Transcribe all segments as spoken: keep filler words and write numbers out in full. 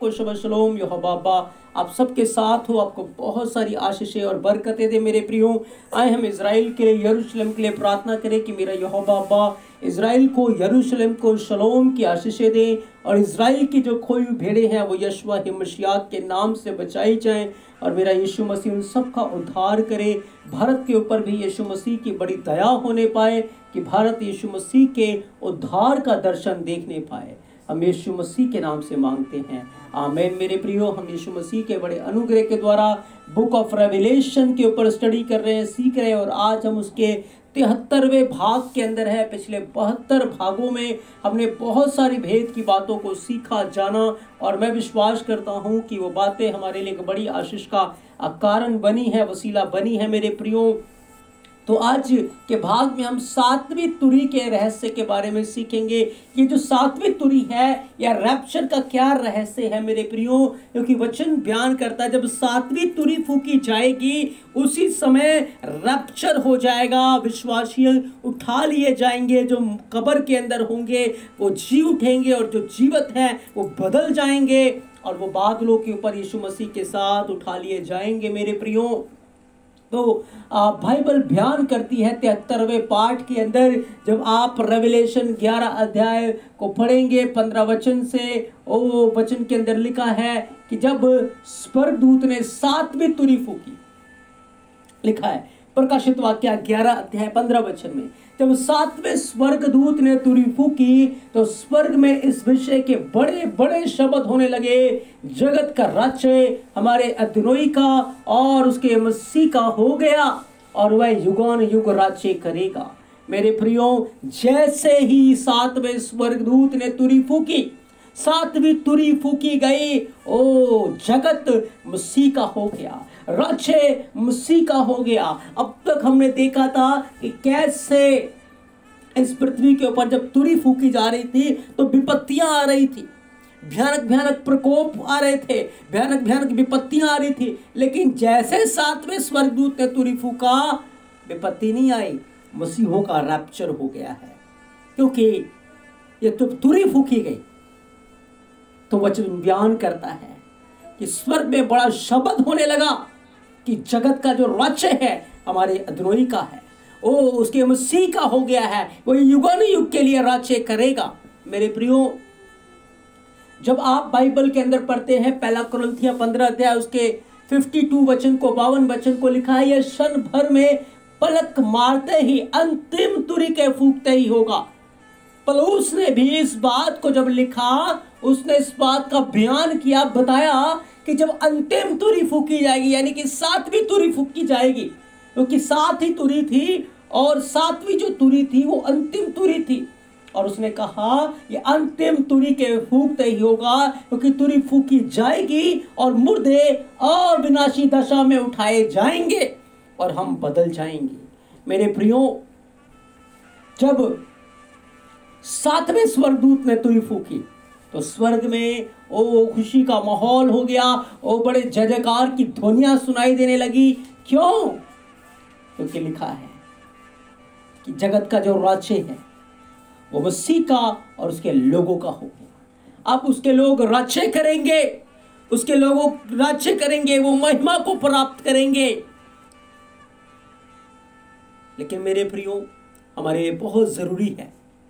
सबको शबा शलोम। यहोवा बाबा आप सबके साथ हो, आपको बहुत सारी आशीषें और बरकतें दे मेरे प्रियो। आए हम इज़राइल के लिए, यरूशलेम के लिए प्रार्थना करें कि मेरा यहोवा बाबा इज़राइल को, यरूशलेम को शलोम की आशीषें दें और इज़राइल की जो खोई हुई भेड़ें हैं वो यशवा हिमशियाह के नाम से बचाई जाएं और मेरा यीशु मसीह उन सब का उद्धार करे। भारत के ऊपर भी यीशु मसीह की बड़ी दया होने पाए कि भारत यीशु मसीह के उद्धार का दर्शन देखने पाए। हम यीशु मसीह के नाम से मांगते हैं, आमीन। मेरे प्रियो, हम यीशु मसीह के बड़े अनुग्रह के द्वारा बुक ऑफ रेवलेशन के ऊपर स्टडी कर रहे हैं, सीख रहे हैं और आज हम उसके तिहत्तरवें भाग के अंदर है। पिछले बहत्तर भागों में हमने बहुत सारी भेद की बातों को सीखा, जाना और मैं विश्वास करता हूं कि वो बातें हमारे लिए एक बड़ी आशीष का कारण बनी है, वसीला बनी है मेरे प्रियो। तो आज के भाग में हम सातवीं तुरी के रहस्य के बारे में सीखेंगे। ये जो सातवीं तुरी है या रैप्चर का क्या रहस्य है मेरे प्रियो, क्योंकि वचन बयान करता है जब सातवीं तुरी फूकी जाएगी उसी समय रैप्चर हो जाएगा। विश्वासी उठा लिए जाएंगे, जो कब्र के अंदर होंगे वो जी उठेंगे और जो जीवित हैं वो बदल जाएंगे और वो बादलों के ऊपर यीशु मसीह के साथ उठा लिए जाएंगे मेरे प्रियो। तो बाइबल बयान करती है तिहत्तरवें पाठ के अंदर, जब आप रेवलेशन ग्यारह अध्याय को पढ़ेंगे पंद्रह वचन से, ओ वचन के अंदर लिखा है कि जब स्वर्गदूत ने सातवीं तुरी फूकी, लिखा है प्रकाशित वाक्य ग्यारह अध्याय पंद्रह वचन में, जब सातवें स्वर्गदूत ने तुरी फूकी तो स्वर्ग में इस विषय के बड़े बड़े शब्द होने लगे, जगत का राज्य हमारे अदोनी का और उसके मसीह का हो गया और वह युगान युग राज्य करेगा। मेरे प्रियो, जैसे ही सातवें स्वर्गदूत ने तुरी फूकी, सातवीं तुरी फूकी गई, ओ जगत मसीह का हो गया, राज्य मसीह का हो गया। अब तक हमने देखा था कि कैसे इस पृथ्वी के ऊपर जब तुरी फूकी जा रही थी तो विपत्तियां आ रही थी, भयानक भयानक प्रकोप आ रहे थे, भयानक भयानक विपत्तियां आ रही थी। लेकिन जैसे सातवें स्वर्गदूत ने तुरी फूका, विपत्ति नहीं आई, मसीहों का रैप्चर हो गया है। क्योंकि ये तो तुरी फूकी गई तो वचन बयान करता है कि स्वर्ग में बड़ा शब्द होने लगा कि जगत का जो राज्य है हमारे अदोनी का है, ओ उसके मसीह का हो गया है, वो युगान युग के लिए राज्य करेगा। मेरे प्रियो, जब आप बाइबल के अंदर पढ़ते हैं पहला कुरिन्थियों पंद्रह अध्याय उसके बावन वचन को बावन वचन को लिखा है, यह क्षण भर में पलक मारते ही अंतिम तुरी के फूकते ही होगा। पौलुस ने भी इस बात को जब लिखा, उसने इस बात का बयान किया, बताया कि जब अंतिम तुरी फूकी जाएगी, यानी कि सातवीं तुरी फूकी जाएगी, क्योंकि सात ही तुरी थी और सातवीं जो तुरी थी वो अंतिम तुरी थी। और उसने कहा ये अंतिम तुरी के फूकते ही होगा, क्योंकि तुरी फूकी जाएगी और मुर्दे और विनाशी दशा में उठाए जाएंगे और हम बदल जाएंगे। मेरे प्रियो, जब सातवें स्वर्गदूत ने तुरी फूकी तो स्वर्ग में ओ खुशी का माहौल हो गया, ओ बड़े जय जयकार की ध्वनियां सुनाई देने लगी। क्यों? क्योंकि लिखा है कि जगत का जो राज्य है वो मसीह का और उसके लोगों का हो गया। अब उसके लोग राज्य करेंगे, उसके लोगों राज्य करेंगे, वो महिमा को प्राप्त करेंगे। लेकिन मेरे प्रियो, हमारे लिए बहुत जरूरी है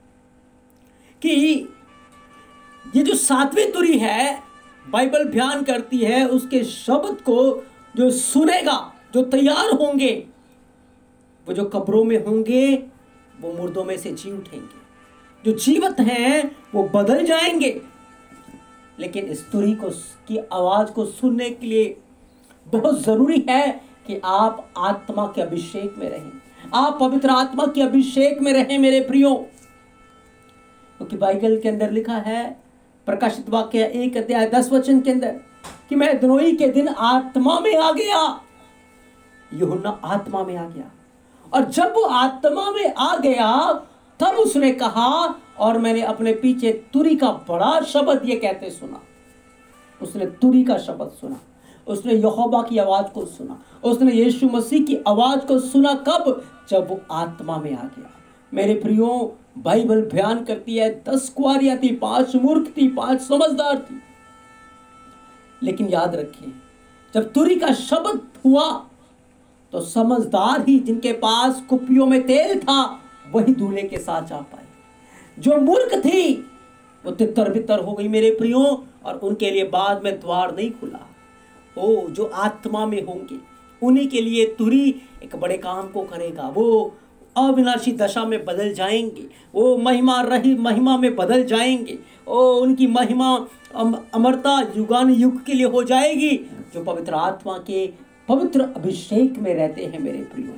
कि ये जो सातवीं तुरी है, बाइबल बयान करती है उसके शब्द को जो सुनेगा, जो तैयार होंगे, वो जो कब्रों में होंगे वो मुर्दों में से जी उठेंगे, जो जीवित हैं वो बदल जाएंगे। लेकिन इस तुरी को की आवाज को सुनने के लिए बहुत जरूरी है कि आप आत्मा के अभिषेक में रहें, आप पवित्र आत्मा के अभिषेक में रहें मेरे प्रियो। क्योंकि बाइबल के अंदर लिखा है प्रकाशित वाक्य एक अध्याय दस वचन के अंदर कि मैं अदोनी के दिन आत्मा में आ गया। यूहन्ना आत्मा में आ गया और जब वो आत्मा में आ गया तब उसने कहा, और मैंने अपने पीछे तुरी का बड़ा शब्द ये कहते सुना। उसने तुरी का शब्द सुना, उसने यहोवा की आवाज को सुना, उसने यीशु मसीह की आवाज को सुना। कब? जब वो आत्मा में आ गया। मेरे प्रियो, बाइबल बयान करती है दस कुआरियां थी, पांच मूर्ख थी, पांच समझदार थी। लेकिन याद रखें, जब तुरी का शब्द हुआ तो समझदार ही, जिनके पास कुप्पियों में तेल था, वही दूल्हे के साथ जा पाए। जो मूर्ख थी वो तितर बितर हो गई मेरे प्रियो, और उनके लिए बाद में द्वार नहीं खुला। ओ जो आत्मा में होंगे उन्हीं के लिए तुरी एक बड़े काम को करेगा। वो अविनाशी दशा में बदल जाएंगे, वो महिमा रही महिमा में बदल जाएंगे। ओ उनकी महिमा अम, अमरता युगान युग के लिए हो जाएगी, जो पवित्र आत्मा के पवित्र अभिषेक में रहते हैं मेरे प्रियो।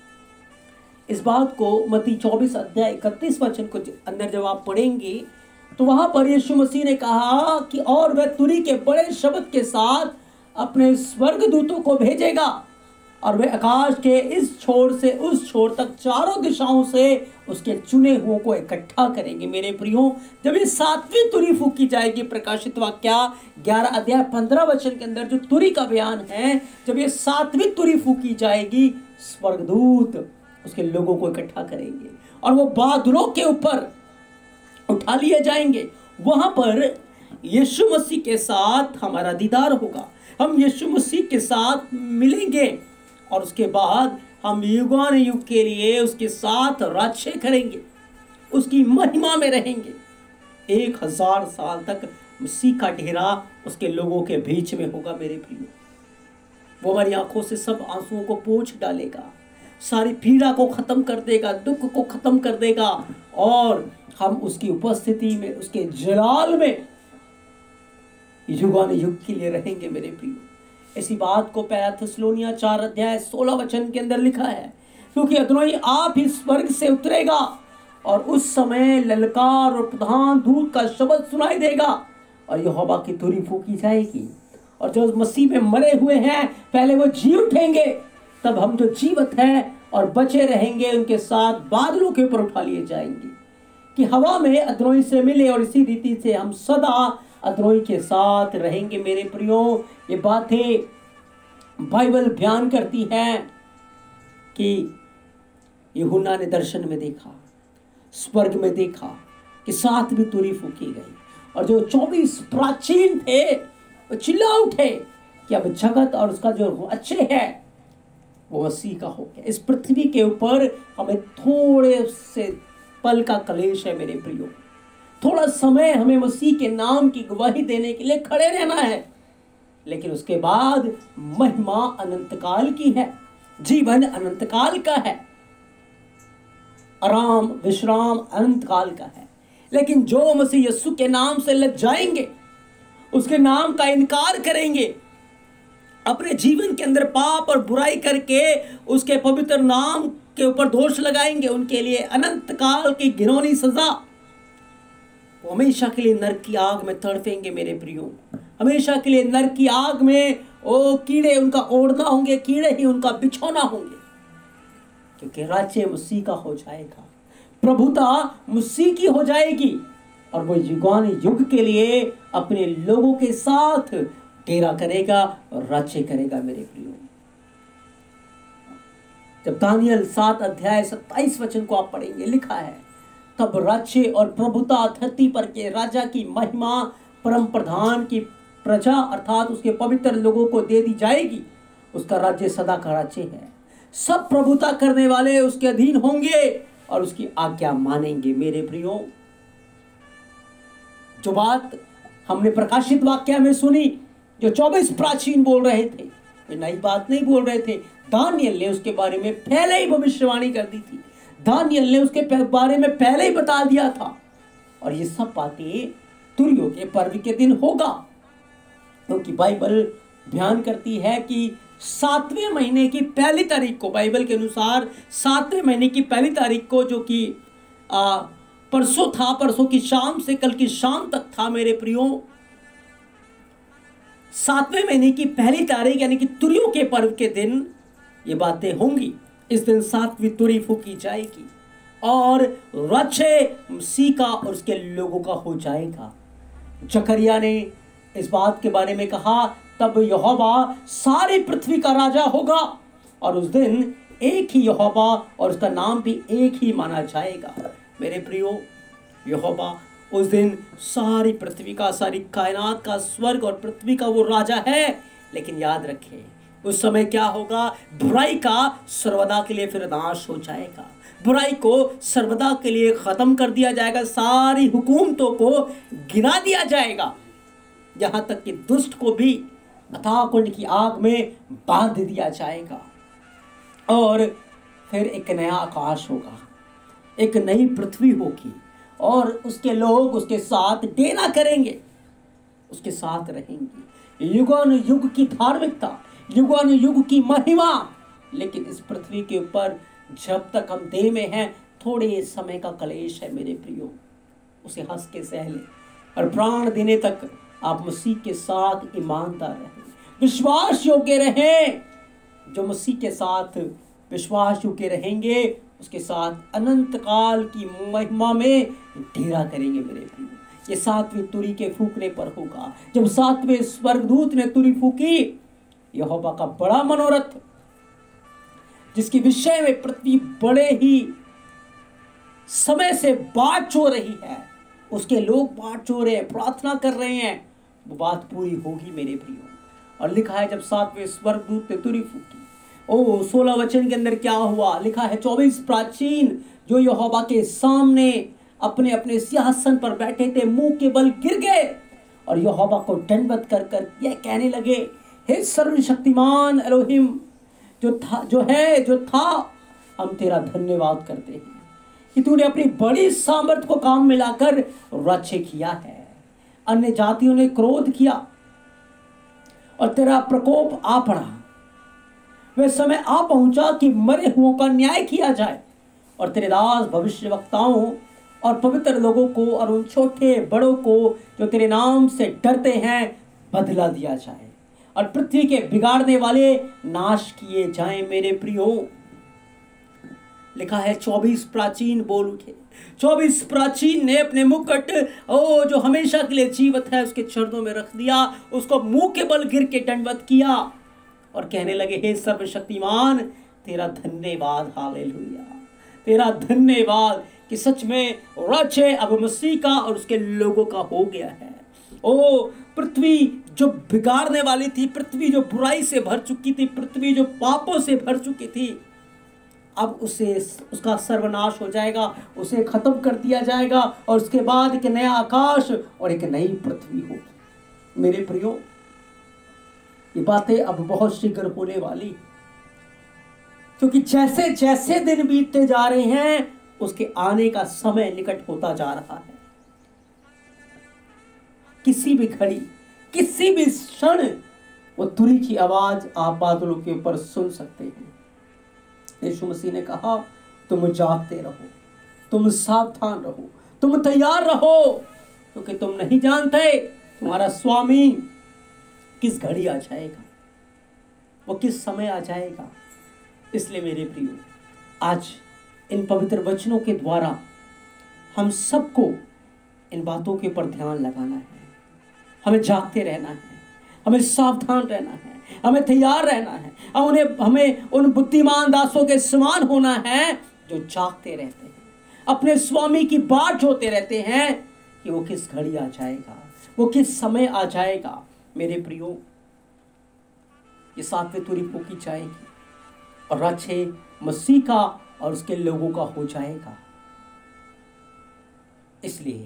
इस बात को मत्ती चौबीस अध्याय इकतीस वचन को अंदर जब आप पढ़ेंगे तो वहां पर यीशु मसीह ने कहा कि और वह तुरी के बड़े शब्द के साथ अपने स्वर्गदूतों को भेजेगा, और वे आकाश के इस छोर से उस छोर तक चारों दिशाओं से उसके चुने हुओं को इकट्ठा करेंगे मेरे प्रियो। जब ये सातवीं तुरी फूकी जाएगी, प्रकाशित वाक्या ग्यारह अध्याय पंद्रह वचन के अंदर जो तुरी का बयान है, जब ये सातवीं तुरी फूकी जाएगी, स्वर्गदूत उसके लोगों को इकट्ठा करेंगे और वो बादलों के ऊपर उठा लिए जाएंगे। वहां पर यीशु मसीह के साथ हमारा दीदार होगा, हम यीशु मसीह के साथ मिलेंगे, और उसके बाद हम युगान युग के लिए उसके साथ राज्य करेंगे, उसकी महिमा में रहेंगे। एक हजार साल तक मसीह का डेरा उसके लोगों के बीच में होगा मेरे प्रियो। वो हमारी आंखों से सब आंसुओं को पोंछ डालेगा, सारी पीड़ा को खत्म कर देगा, दुख को खत्म कर देगा, और हम उसकी उपस्थिति में, उसके जलाल में युगान युग के लिए रहेंगे मेरे प्रियो। इसी बात को पहला थिस्सलुनीया चार अध्याय सोलह वचन के अंदर लिखा है, क्योंकि अदोनी आप ही स्वर्ग से उतरेगा और उस समय ललकार और प्रधान दूत का शब्द सुनाई देगा और यहोवा की तुरी फूकी जाएगी, और जो मसीह में मरे हुए हैं पहले वो जी उठेंगे, तब हम जो जीवित हैं और बचे रहेंगे उनके साथ बादलों के ऊपर उठा लिए जाएंगे कि हवा में अद्रोही से मिले, और इसी रीति से हम सदा अद्रोही के साथ रहेंगे मेरे प्रियो। ये बातें बाइबल बयान करती है कि यूहन्ना ने दर्शन में देखा, स्वर्ग में देखा कि सातवीं तुरी फूकी गई, और जो चौबीस प्राचीन थे वो चिल्ला उठे कि अब जगत और उसका जो अच्छे है वो मसीह का हो गया। इस पृथ्वी के ऊपर हमें थोड़े से पल का कलेश है मेरे प्रियो, थोड़ा समय हमें मसीह के नाम की गवाही देने के लिए खड़े रहना है, लेकिन उसके बाद महिमा अनंतकाल की है, जीवन अनंतकाल का है, आराम विश्राम अनंतकाल का है। लेकिन जो मसीह यीशु के नाम से लग जाएंगे, उसके नाम का इनकार करेंगे, अपने जीवन के अंदर पाप और बुराई करके उसके पवित्र नाम के ऊपर दोष लगाएंगे, उनके लिए अनंत काल की घिनौनी सजा, वो हमेशा के लिए नरक की आग में तड़पेंगे मेरे प्रियो। हमेशा के लिए नरक की आग में ओ कीड़े उनका ओढ़ना होंगे, कीड़े ही उनका बिछौना होंगे, क्योंकि राज्य मसीह का हो जाएगा, प्रभुता मसीह की हो जाएगी, और वो युगान युग के लिए अपने लोगों के साथ डेरा करेगा और राज्य करेगा मेरे प्रियो। जब दानियल सात अध्याय सत्ताईस वचन को आप पढ़ेंगे, लिखा है, तब राज्य और प्रभुता धरती पर के राजा की महिमा परम प्रधान की प्रजा अर्थात उसके पवित्र लोगों को दे दी जाएगी। उसका राज्य सदा का राज्य है, सब प्रभुता करने वाले उसके अधीन होंगे और उसकी आज्ञा मानेंगे मेरे प्रियो। जो बात हमने प्रकाशित वाक्य में सुनी, जो चौबीस प्राचीन बोल रहे थे, वे नई बात नहीं बोल रहे थे। दानियल ने उसके बारे में पहले ही भविष्यवाणी कर दी थी, दानियल ने उसके बारे में पहले ही बता दिया था, और ये सब बातें तुरियों के पर्व के दिन होगा, क्योंकि बाइबल बयान करती है कि सातवें महीने की पहली तारीख को, बाइबल के अनुसार सातवें महीने की पहली तारीख को, जो कि परसों था, परसों की शाम से कल की शाम तक था मेरे प्रियो, सातवें महीने की पहली तारीख यानी कि तुरियों के पर्व के दिन ये बातें होंगी। इस दिन सातवीं तुरी फूकी जाएगी और राज्य मसीह का और उसके लोगों का हो जाएगा। जकरिया ने इस बात के बारे में कहा, तब यहोवा सारी पृथ्वी का राजा होगा, और उस दिन एक ही यहोवा और उसका नाम भी एक ही माना जाएगा। मेरे प्रियो, यहोवा उस दिन सारी पृथ्वी का, सारी कायनात का, स्वर्ग और पृथ्वी का वो राजा है। लेकिन याद रखें, उस समय क्या होगा? बुराई का सर्वदा के लिए फिर नाश हो जाएगा। बुराई को सर्वदा के लिए खत्म कर दिया जाएगा। सारी हुकूमतों को गिरा दिया जाएगा, यहां तक कि दुष्ट को भी अथाह की आग में बांध दिया जाएगा। और फिर एक नया आकाश होगा, एक नई पृथ्वी होगी, और उसके लोग उसके साथ डेरा करेंगे, उसके साथ रहेंगे। युगान युग की धार्मिकता, युगान युग की महिमा। लेकिन इस पृथ्वी के ऊपर जब तक हम देह में हैं, थोड़े समय का क्लेश है मेरे प्रियो, उसे हंस के सह ले। और प्राण देने तक आप मसीह के साथ ईमानदार रहें, विश्वास योग्य रहें। जो मसीह के साथ विश्वास योग्य रहेंगे, उसके साथ अनंत काल की महिमा में डेरा करेंगे मेरे प्रियो। ये सातवीं तुरी के फूकने पर होगा। जब सातवें स्वर्गदूत ने तुरी फूकी, यहोवा का बड़ा मनोरथ, जिसके विषय में पृथ्वी बड़े ही समय से बात चो रही है, उसके लोग बात चो रहे हैं, प्रार्थना कर रहे हैं, वो बात पूरी होगी मेरे प्रियो। और लिखा है, जब सातवें स्वर्गदूत ने तुरी फूकी, ओ सोलह वचन के अंदर क्या हुआ? लिखा है, चौबीस प्राचीन जो यहोवा के सामने अपने अपने सिंहासन पर बैठे थे, मुंह के बल गिर गए और यहोवा को दंडवत कर कर यह कहने लगे, हे सर्वशक्तिमान एलोहिम, जो था जो है जो था हम तेरा धन्यवाद करते हैं कि तूने अपनी बड़ी सामर्थ को काम में लाकर राज्य किया है। अन्य जातियों ने क्रोध किया और तेरा प्रकोप आ पड़ा। वह समय आ पहुंचा कि मरे हुओं का न्याय किया जाए और तेरे दास भविष्यवक्ताओं और पवित्र लोगों को और उन छोटे बड़ों को जो तेरे नाम से डरते हैं बदला दिया जाए और पृथ्वी के बिगाड़ने वाले नाश किए जाएं मेरे प्रियो। लिखा है, चौबीस प्राचीन बोल उठे। चौबीस प्राचीन ने अपने मुकुट, ओ जो हमेशा के लिए जीवित है, उसके चरणों में रख दिया, उसको मुंह के बल गिर के दंडवत किया और कहने लगे, हे सर्वशक्तिमान, तेरा धन्यवाद, हालेलुया, तेरा धन्यवाद कि सच में राज्य अब मसीह का और उसके लोगों का हो गया है। ओ पृथ्वी जो बिगाड़ने वाली थी, पृथ्वी जो बुराई से भर चुकी थी, पृथ्वी जो पापों से भर चुकी थी, अब उसे उसका सर्वनाश हो जाएगा, उसे खत्म कर दिया जाएगा और उसके बाद एक नया आकाश और एक नई पृथ्वी होगी मेरे प्रियो। ये बातें अब बहुत शीघ्र होने वाली, क्योंकि जैसे जैसे दिन बीतते जा रहे हैं, उसके आने का समय निकट होता जा रहा है। किसी भी घड़ी, किसी भी क्षण वो तुरी की आवाज आप बादलों के ऊपर सुन सकते हैं। यीशु मसीह ने कहा, तुम जागते रहो, तुम सावधान रहो, तुम तैयार रहो, क्योंकि तुम नहीं जानते तुम्हारा स्वामी किस घड़ी आ जाएगा, वो किस समय आ जाएगा। इसलिए मेरे प्रियो, आज इन पवित्र वचनों के द्वारा हम सबको इन बातों के ऊपर ध्यान लगाना है। हमें जागते रहना है, हमें सावधान रहना है, हमें तैयार रहना है। और उन्हें हमें उन बुद्धिमान दासों के समान होना है जो जागते रहते हैं, अपने स्वामी की बाट जोते रहते हैं कि वो किस घड़ी आ जाएगा, वो किस समय आ जाएगा। मेरे प्रियो, ये सातवें तुरी फूकी जाएगी और राज्य मसीह का और उसके लोगों का हो जाएगा। इसलिए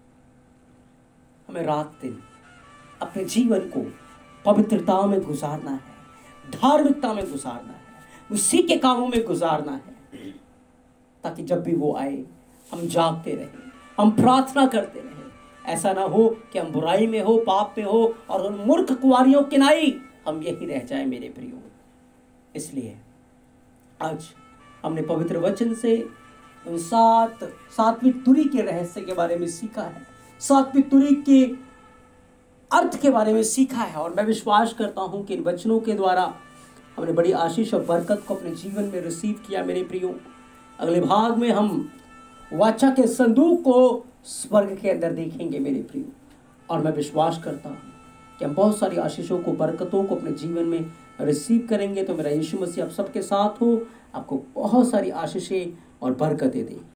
हमें रात दिन अपने जीवन को पवित्रता में गुजारना है, धार्मिकता में गुजारना है, उसी के कामों में गुजारना है, ताकि जब भी वो आए हम जागते रहें, हम प्रार्थना करते रहें। ऐसा ना हो कि हम बुराई में हो, पाप में हो और उन मूर्ख कुंवारियों के नाई हम यही रह जाए मेरे प्रियो। इसलिए आज हमने पवित्र वचन से उन सात सातवीं तुरी के रहस्य के बारे में सीखा है, सातवीं तुरी के अर्थ के बारे में सीखा है। और मैं विश्वास करता हूं कि इन वचनों के द्वारा हमने बड़ी आशीष और बरकत को अपने जीवन में रिसीव किया मेरे प्रियो। अगले भाग में हम वाचा के संदूक को स्वर्ग के अंदर देखेंगे मेरे प्रियो, और मैं विश्वास करता हूं कि हम बहुत सारी आशीषों को, बरकतों को अपने जीवन में रिसीव करेंगे। तो मेरा यीशु मसीह आप सबके साथ हो, आपको बहुत सारी आशीषें और बरकतें दे।